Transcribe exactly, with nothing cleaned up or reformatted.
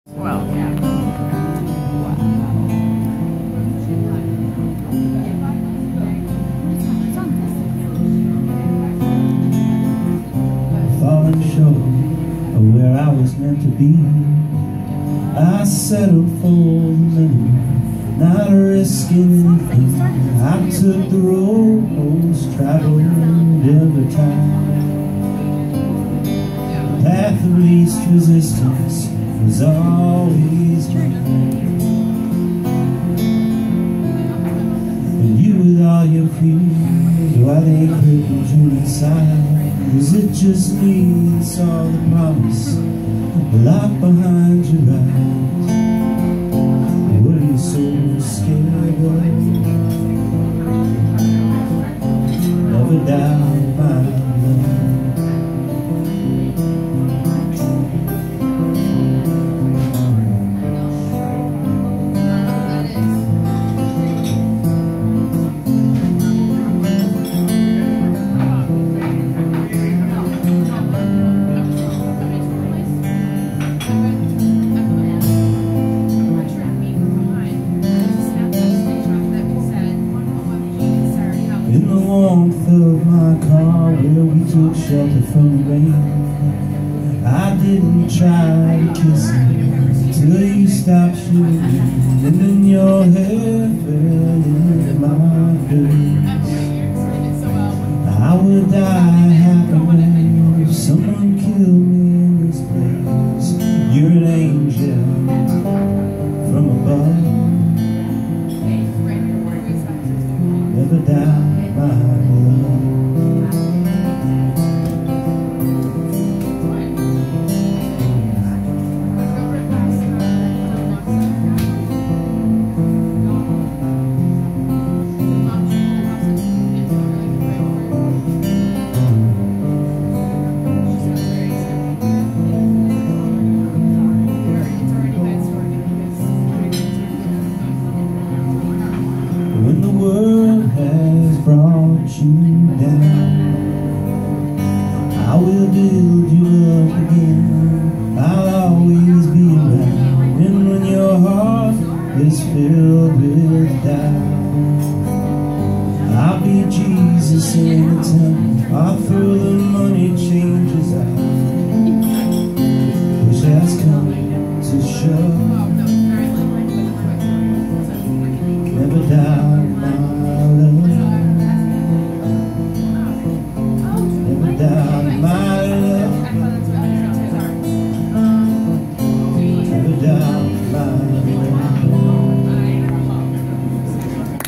Well, yeah. Falling short of where I was meant to be, I settled for the minimum, not risking anything. I took the road most traveled every time. The path of least resistance was always mine. And you with all your fears, why they crippled you inside? Was it just me that saw the promise locked behind your eyes? Were you so scared of? Never doubt my love. In the warmth of my car where we took shelter from the rain, I didn't try to kiss you till you stopped shooting, and then your hair fell into my face. I would die happy if someone killed me in this place. You're an angel from above. Never doubt my love. When the world has brought you down, I will build you up again. I'll always be around. And when your heart is filled with doubt, I'll be Jesus in the temple. I'll throw the